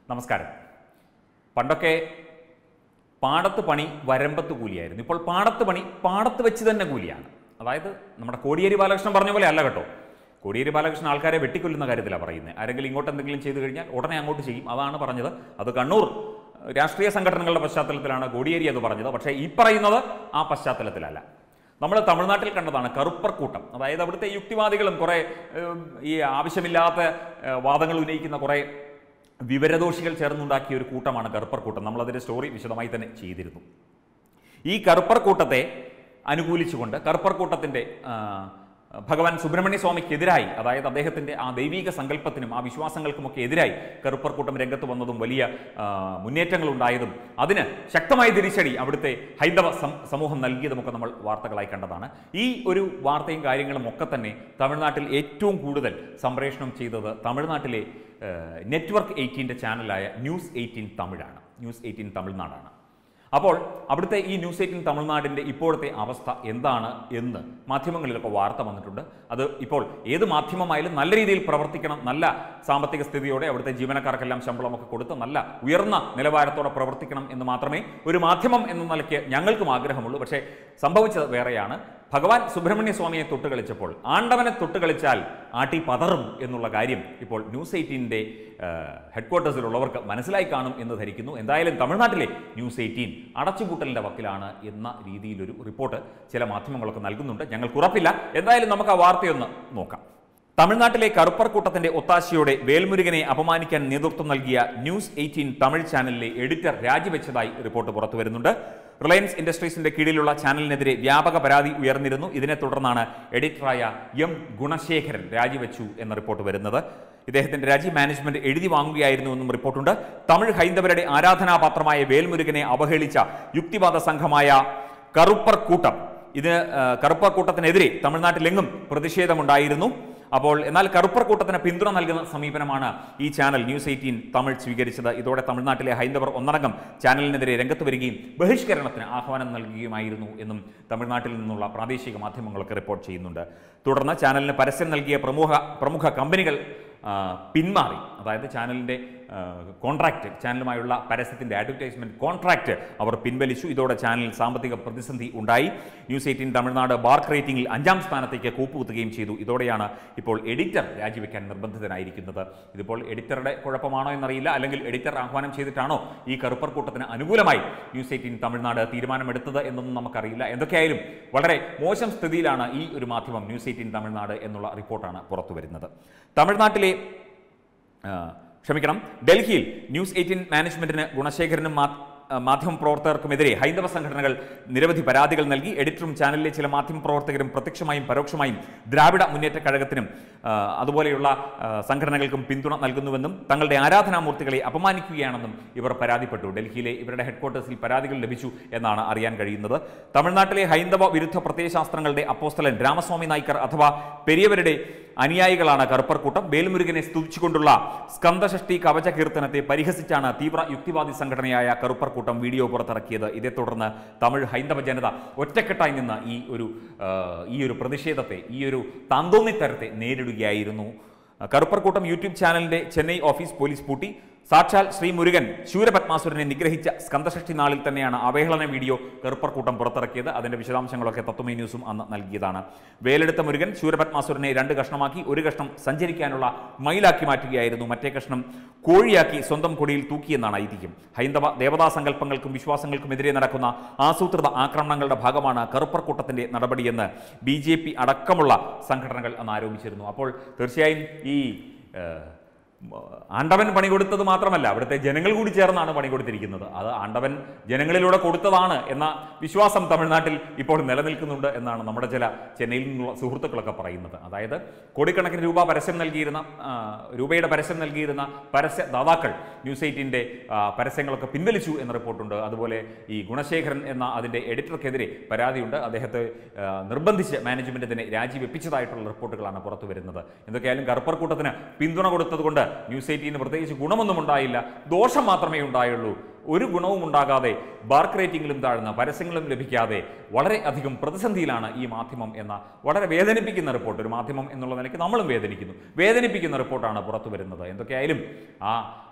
നമസ്കാരം. പണ്ടൊക്കെ പാടത്ത് പണി വരമ്പത്ത് കൂലിയായിരുന്നു. ഇപ്പോൾ പാടത്ത് പണി പാടത്ത് വെച്ച് തന്നെ കൂലിയാണ്. അതായത് നമ്മുടെ കോടിയേരി ബാലകൃഷ്ണൻ പറഞ്ഞ പോലെ അല്ല കേട്ടോ. കോടിയേരി ബാലകൃഷ്ണൻ ആൾക്കാരെ വെട്ടിക്കൊല്ലുന്ന കാര്യത്തിലാണ് പറയുന്നത്. ആരെങ്കിലും ഇങ്ങോട്ട് എന്തെങ്കിലും ചെയ്തു കഴിഞ്ഞാൽ ഉടനെ അങ്ങോട്ട് ചെയ്യും. അതാണ് പറഞ്ഞത്. അത് കണ്ണൂർ രാഷ്ട്രീയ സംഘടനകളുടെ പശ്ചാത്തലത്തിലാണ് കോടിയേരി അത് പറഞ്ഞത്. പക്ഷേ ഈ പറയുന്നത് ആ പശ്ചാത്തലത്തിലല്ല. നമ്മൾ തമിഴ്നാട്ടിൽ കണ്ടതാണ് കറുപ്പർ കൂട്ടം. അതായത് അവിടുത്തെ യുക്തിവാദികളും കുറേ ഈ ആവശ്യമില്ലാത്ത വാദങ്ങൾ ഉന്നയിക്കുന്ന കുറേ വിവരദോഷികൾ ചേർന്നുണ്ടാക്കിയ ഒരു കൂട്ടമാണ് കറുപ്പർ കൂട്ടം. നമ്മളതിൻ്റെ സ്റ്റോറി വിശദമായി തന്നെ ചെയ്തിരുന്നു. ഈ കറുപ്പർ കൂട്ടത്തെ അനുകൂലിച്ചുകൊണ്ട് കറുപ്പർ കൂട്ടത്തിൻ്റെ ഭഗവാൻ സുബ്രഹ്മണ്യ സ്വാമിക്കെതിരായി, അതായത് അദ്ദേഹത്തിൻ്റെ ആ ദൈവിക സങ്കല്പത്തിനും ആ വിശ്വാസങ്ങൾക്കുമൊക്കെ എതിരായി കറുപ്പർ കൂട്ടം രംഗത്ത് വന്നതും വലിയ മുന്നേറ്റങ്ങൾ ഉണ്ടായതും അതിന് ശക്തമായ തിരിച്ചടി അവിടുത്തെ ഹൈന്ദവ സമൂഹം നൽകിയതുമൊക്കെ നമ്മൾ വാർത്തകളായി കണ്ടതാണ്. ഈ ഒരു വാർത്തയും കാര്യങ്ങളും ഒക്കെ തന്നെ തമിഴ്നാട്ടിൽ ഏറ്റവും കൂടുതൽ സംപ്രേഷണം ചെയ്തത് തമിഴ്നാട്ടിലെ നെറ്റ്വർക്ക് 18 ചാനലായ ന്യൂസ് 18 തമിഴാണ്. ന്യൂസ് 18 തമിഴ്നാടാണ്. അപ്പോൾ അവിടുത്തെ ഈ ന്യൂസ് 18 തമിഴ്നാടിൻ്റെ ഇപ്പോഴത്തെ അവസ്ഥ എന്താണ് എന്ന് മാധ്യമങ്ങളിലൊക്കെ വാർത്ത വന്നിട്ടുണ്ട്. അത് ഇപ്പോൾ ഏത് മാധ്യമമായാലും നല്ല രീതിയിൽ പ്രവർത്തിക്കണം, നല്ല സാമ്പത്തിക സ്ഥിതിയോടെ അവിടുത്തെ ജീവനക്കാർക്കെല്ലാം ശമ്പളമൊക്കെ കൊടുത്ത് നല്ല ഉയർന്ന നിലവാരത്തോടെ പ്രവർത്തിക്കണം എന്ന് മാത്രമേ ഒരു മാധ്യമം എന്ന നിലയ്ക്ക് ഞങ്ങൾക്കും ആഗ്രഹമുള്ളൂ. പക്ഷേ സംഭവിച്ചത് വേറെയാണ്. ഭഗവാൻ സുബ്രഹ്മണ്യ സ്വാമിയെ തൊട്ടുകളിച്ചപ്പോൾ ആണ്ടവനെ തൊട്ടുകളിച്ചാൽ ആട്ടി പതറും എന്നുള്ള കാര്യം ഇപ്പോൾ ന്യൂസ് 18ൻ്റെ ഹെഡ്ക്വാർട്ടേഴ്സിലുള്ളവർക്ക് മനസ്സിലായി കാണും എന്ന് ധരിക്കുന്നു. എന്തായാലും തമിഴ്നാട്ടിലെ ന്യൂസ് 18 അടച്ചുപൂട്ടലിൻ്റെ വക്കിലാണ് എന്ന രീതിയിലൊരു റിപ്പോർട്ട് ചില മാധ്യമങ്ങളൊക്കെ നൽകുന്നുണ്ട്. ഞങ്ങൾക്ക് ഉറപ്പില്ല. എന്തായാലും നമുക്ക് ആ വാർത്തയൊന്ന് നോക്കാം. തമിഴ്നാട്ടിലെ കറുപ്പർ കൂട്ടത്തിന്റെ ഒത്താശയോടെ വേൽമുരുകനെ അപമാനിക്കാൻ നേതൃത്വം നൽകിയ ന്യൂസ് 18 തമിഴ് ചാനലിലെ എഡിറ്റർ രാജിവെച്ചതായി റിപ്പോർട്ട് പുറത്തുവരുന്നുണ്ട്. റിലയൻസ് ഇൻഡസ്ട്രീസിന്റെ കീഴിലുള്ള ചാനലിനെതിരെ വ്യാപക പരാതി ഉയർന്നിരുന്നു. ഇതിനെ തുടർന്നാണ് എഡിറ്ററായ എം ഗുണശേഖരൻ രാജിവെച്ചു എന്ന റിപ്പോർട്ട് വരുന്നത്. ഇദ്ദേഹത്തിന്റെ രാജി മാനേജ്മെന്റ് എഴുതി വാങ്ങുകയായിരുന്നുവെന്നും റിപ്പോർട്ടുണ്ട്. തമിഴ് ഹൈന്ദവരുടെ ആരാധനാപാത്രമായ വേൽമുരുകനെ അവഹേളിച്ച യുക്തിവാദ സംഘമായ കറുപ്പർ കൂട്ടം കറുപ്പർ കൂട്ടത്തിനെതിരെ തമിഴ്നാട്ടിലെങ്ങും പ്രതിഷേധമുണ്ടായിരുന്നു. എന്നാൽ കറുപ്പർ കൂട്ടത്തിന് പിന്തുണ നൽകുന്ന സമീപനമാണ് ഈ ചാനൽ ന്യൂസ് 18 തമിഴ് സ്വീകരിച്ചത്. ഇതോടെ തമിഴ്നാട്ടിലെ ഹൈന്ദവർ ഒന്നടങ്കം ചാനലിനെതിരെ രംഗത്ത് വരികയും ബഹിഷ്കരണത്തിന് ആഹ്വാനം നൽകുകയുമായിരുന്നു എന്നും തമിഴ്നാട്ടിൽ നിന്നുള്ള പ്രാദേശിക മാധ്യമങ്ങളൊക്കെ റിപ്പോർട്ട് ചെയ്യുന്നുണ്ട്. തുടർന്ന് ചാനലിന് പരസ്യം നൽകിയ പ്രമുഖ കമ്പനികൾ പിന്മാറി. അതായത് ചാനലിൻ്റെ കോൺട്രാക്റ്റ്, ചാനലുമായുള്ള പരസ്യത്തിൻ്റെ അഡ്വർടൈസ്മെൻറ്റ് കോൺട്രാക്റ്റ് അവർ പിൻവലിച്ചു. ഇതോടെ ചാനലിൽ സാമ്പത്തിക പ്രതിസന്ധി ഉണ്ടായി. ന്യൂസ് 18 തമിഴ്നാട് ബാർക്ക് റേറ്റിംഗിൽ 5ാം സ്ഥാനത്തേക്ക് കൂപ്പുകുത്തുകയും ചെയ്തു. ഇതോടെയാണ് ഇപ്പോൾ എഡിറ്റർ രാജിവെക്കാൻ നിർബന്ധിതനായിരിക്കുന്നത്. ഇതിപ്പോൾ എഡിറ്ററുടെ കുഴപ്പമാണോ എന്നറിയില്ല, അല്ലെങ്കിൽ എഡിറ്റർ ആഹ്വാനം ചെയ്തിട്ടാണോ ഈ കറുപ്പർ കൂട്ടത്തിന് അനുകൂലമായി ന്യൂസ് 18 തമിഴ്നാട് തീരുമാനമെടുത്തത് എന്നൊന്നും നമുക്കറിയില്ല. എന്തൊക്കെയായാലും വളരെ മോശം സ്ഥിതിയിലാണ് ഈ ഒരു മാധ്യമം ന്യൂസ് 18 തമിഴ്നാട് എന്നുള്ള റിപ്പോർട്ടാണ് പുറത്തു വരുന്നത്. ഡൽഹിയിൽ ന്യൂസ് 18 മാനേജ്മെന്റിന് ഗുണശേഖരനും മാധ്യമപ്രവർത്തകർക്കുമെതിരെ ഹൈന്ദവ സംഘടനകൾ നിരവധി പരാതികൾ നൽകി. എഡിറ്ററും ചാനലിലെ ചില മാധ്യമപ്രവർത്തകരും പ്രത്യക്ഷമായും പരോക്ഷമായും ദ്രാവിഡ മുന്നേറ്റ കഴകത്തിനും അതുപോലെയുള്ള സംഘടനകൾക്കും പിന്തുണ നൽകുന്നുവെന്നും തങ്ങളുടെ ആരാധനാമൂർത്തികളെ അപമാനിക്കുകയാണെന്നും ഇവർ പരാതിപ്പെട്ടു. ഡൽഹിയിലെ ഇവരുടെ ഹെഡ്ക്വാർട്ടേഴ്സിൽ പരാതികൾ ലഭിച്ചു എന്നാണ് അറിയാൻ കഴിയുന്നത്. തമിഴ്നാട്ടിലെ ഹൈന്ദവ വിരുദ്ധ പ്രത്യയശാസ്ത്രങ്ങളുടെ അപ്പോസ്തലൻ രാമസ്വാമി നായ്ക്കർ അഥവാ പെരിയവരുടെ അനുയായികളാണ് കറുപ്പർ കൂട്ടം. വേൽമുരുകനെ സ്തുതിച്ചുകൊണ്ടുള്ള സ്കന്ദഷഷ്ടി കവച കീർത്തനത്തെ പരിഹസിച്ചാണ് തീവ്ര യുക്തിവാദി സംഘടനയായ കറുപ്പർ കൂട്ടം വീഡിയോ പുറത്തിറക്കിയത്. ഇതേ തുടർന്ന് തമിഴ് ഹൈന്ദവ ജനത ഒറ്റക്കെട്ടായി നിന്ന് ഈ ഒരു പ്രതിഷേധത്തെ, ഈ ഒരു താന്തോന്നിത്തരത്തെ നേരിടുകയായിരുന്നു. കറുപ്പർ കൂട്ടം യൂട്യൂബ് ചാനലിന്റെ ചെന്നൈ ഓഫീസ് പോലീസ് പൂട്ടി. സാക്ഷാൽ ശ്രീ മുരുകൻ ശൂരപത്മാസുരനെ നിഗ്രഹിച്ച സ്കന്ദഷഷ്ടി നാളിൽ തന്നെയാണ് അവഹേളന വീഡിയോ കറുപ്പർ കൂട്ടം പുറത്തിറക്കിയത്. അതിന്റെ വിശദാംശങ്ങളൊക്കെ തത്വമയി ന്യൂസും അന്ന് നൽകിയതാണ്. വേലെടുത്ത മുരുകൻ ശൂരപത്മാസുരനെ 2 കഷ്ണമാക്കി. ഒരു കഷ്ണം സഞ്ചരിക്കാനുള്ള മയിലാക്കി മാറ്റുകയായിരുന്നു. മറ്റേ കഷ്ണം കോഴിയാക്കി സ്വന്തം കൊടിയിൽ തൂക്കിയെന്നാണ് ഐതിഹ്യം. ഹൈന്ദവ ദേവതാ സങ്കല്പങ്ങൾക്കും വിശ്വാസങ്ങൾക്കുമെതിരെ നടക്കുന്ന ആസൂത്രിത ആക്രമണങ്ങളുടെ ഭാഗമാണ് കറുപ്പർ കൂട്ടത്തിന്റെ നടപടിയെന്ന് BJP അടക്കമുള്ള സംഘടനകൾ അന്ന് ആരോപിച്ചിരുന്നു. അപ്പോൾ തീർച്ചയായും ഈ ആണ്ടവൻ പണി കൊടുത്തത് മാത്രമല്ല, അവിടുത്തെ ജനങ്ങൾ കൂടി ചേർന്നാണ് പണി കൊടുത്തിരിക്കുന്നത്. അത് ആണ്ടവൻ ജനങ്ങളിലൂടെ കൊടുത്തതാണ് എന്ന വിശ്വാസം തമിഴ്നാട്ടിൽ ഇപ്പോൾ നിലനിൽക്കുന്നുണ്ട് എന്നാണ് നമ്മുടെ ചില ചെന്നൈയിൽ നിന്നുള്ള സുഹൃത്തുക്കളൊക്കെ പറയുന്നത്. അതായത് കോടിക്കണക്കിന് രൂപയുടെ പരസ്യം നൽകിയിരുന്ന പരസ്യദാതാക്കൾ ന്യൂസ് 18ൻ്റെ പരസ്യങ്ങളൊക്കെ പിൻവലിച്ചു എന്ന റിപ്പോർട്ടുണ്ട്. അതുപോലെ ഈ ഗുണശേഖരൻ എന്ന അതിൻ്റെ എഡിറ്റർക്കെതിരെ പരാതിയുണ്ട്. അദ്ദേഹത്തെ നിർബന്ധിച്ച് മാനേജ്മെന്റ് തന്നെ രാജിവെപ്പിച്ചതായിട്ടുള്ള റിപ്പോർട്ടുകളാണ് പുറത്തു വരുന്നത്. എന്തൊക്കെയായാലും കറുപ്പർ കൂട്ടത്തിന് പിന്തുണ കൊടുത്തതുകൊണ്ട് ന്യൂസ് 18 പ്രത്യേകിച്ച് ഗുണമൊന്നും ഉണ്ടായില്ല, ദോഷം മാത്രമേ ഉണ്ടായുള്ളൂ. ഒരു ഗുണവും ഉണ്ടാകാതെ ബാർക്ക് റേറ്റിംഗിലും താഴ്ന്ന പരസ്യങ്ങളും ലഭിക്കാതെ വളരെ അധികം പ്രതിസന്ധിയിലാണ് ഈ മാധ്യമം എന്ന വളരെ വേദനിപ്പിക്കുന്ന റിപ്പോർട്ട്. ഒരു മാധ്യമം എന്നുള്ള നിലയ്ക്ക് നമ്മളും വേദനിപ്പിക്കുന്ന റിപ്പോർട്ടാണ് പുറത്തു വരുന്നത്. എന്തൊക്കെയായാലും ആ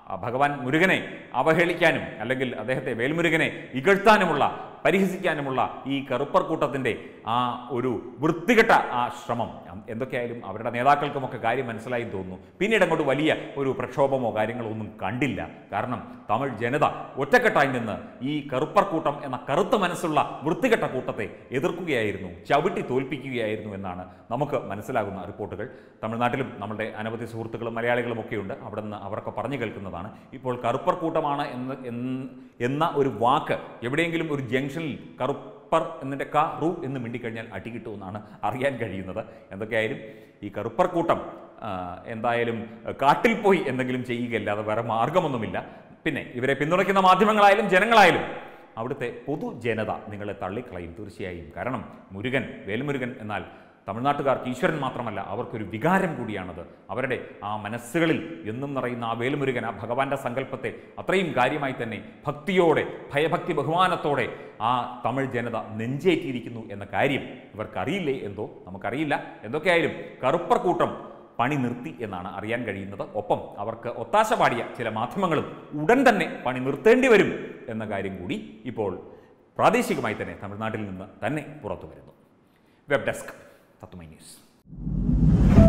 ഭഗവാൻ മുരുകനെ അവഹേളിക്കാനും അല്ലെങ്കിൽ അദ്ദേഹത്തെ വേൽമുരുകനെ ഇകഴ്ത്താനുമുള്ള പരിഹസിക്കാനുമുള്ള ഈ കറുപ്പർ കൂട്ടത്തിൻ്റെ ആ ഒരു വൃത്തികെട്ട ആ ശ്രമം എന്തൊക്കെയായാലും അവരുടെ നേതാക്കൾക്കുമൊക്കെ കാര്യം മനസ്സിലായി തോന്നുന്നു. പിന്നീട് അങ്ങോട്ട് വലിയ ഒരു പ്രക്ഷോഭമോ കാര്യങ്ങളോ ഒന്നും കണ്ടില്ല. കാരണം തമിഴ് ജനത ഒറ്റക്കെട്ടായി നിന്ന് ഈ കറുപ്പർ കൂട്ടം എന്ന കറുത്ത മനസ്സുള്ള വൃത്തികെട്ട കൂട്ടത്തെ എതിർക്കുകയായിരുന്നു, ചവിട്ടി തോൽപ്പിക്കുകയായിരുന്നു എന്നാണ് നമുക്ക് മനസ്സിലാകുന്ന റിപ്പോർട്ടുകൾ. തമിഴ്നാട്ടിലും നമ്മുടെ അനവധി സുഹൃത്തുക്കളും മലയാളികളും ഒക്കെയുണ്ട്. അവിടെ നിന്ന് അവരൊക്കെ പറഞ്ഞു കേൾക്കുന്നതാണ്. ഇപ്പോൾ കറുപ്പർ കൂട്ടമാണ് എന്ന ഒരു വാക്ക് എവിടെയെങ്കിലും ഒരു ജംഗ്ഷനിൽ കറുപ്പർ എന്നിൻ്റെ റു എന്ന് മിണ്ടിക്കഴിഞ്ഞാൽ അടി കിട്ടുമെന്നാണ് അറിയാൻ കഴിയുന്നത്. എന്തൊക്കെയായാലും ഈ കറുപ്പർ കൂട്ടം എന്തായാലും കാട്ടിൽ പോയി എന്തെങ്കിലും ചെയ്യുകയല്ലാതെ വേറെ മാർഗമൊന്നുമില്ല. പിന്നെ ഇവരെ പിന്തുണയ്ക്കുന്ന മാധ്യമങ്ങളായാലും ജനങ്ങളായാലും അവിടുത്തെ പൊതുജനത നിങ്ങളെ തള്ളിക്കളയും തീർച്ചയായും. കാരണം മുരുകൻ, വേൽമുരുകൻ എന്നാൽ തമിഴ്നാട്ടുകാർക്ക് ഈശ്വരൻ മാത്രമല്ല, അവർക്കൊരു വികാരം കൂടിയാണത്. അവരുടെ ആ മനസ്സുകളിൽ എന്നും നിറയുന്ന ആ വേൽമുരുകൻ, ആ ഭഗവാന്റെ സങ്കല്പത്തെ അത്രയും കാര്യമായി തന്നെ ഭക്തിയോടെ, ഭയഭക്തി ബഹുമാനത്തോടെ ആ തമിഴ് ജനത നെഞ്ചേറ്റിയിരിക്കുന്നു എന്ന കാര്യം ഇവർക്കറിയില്ലേ എന്തോ, നമുക്കറിയില്ല. എന്തൊക്കെയായാലും കറുപ്പർ കൂട്ടം പണി നിർത്തി എന്നാണ് അറിയാൻ കഴിയുന്നത്. ഒപ്പം അവർക്ക് ഒത്താശ പാടിയ ചില മാധ്യമങ്ങളും ഉടൻ തന്നെ പണി നിർത്തേണ്ടി വരും എന്ന കാര്യം കൂടി ഇപ്പോൾ പ്രാദേശികമായി തന്നെ തമിഴ്നാട്ടിൽ നിന്ന് തന്നെ പുറത്തു വരുന്നു. Web desk Tatwamayi news.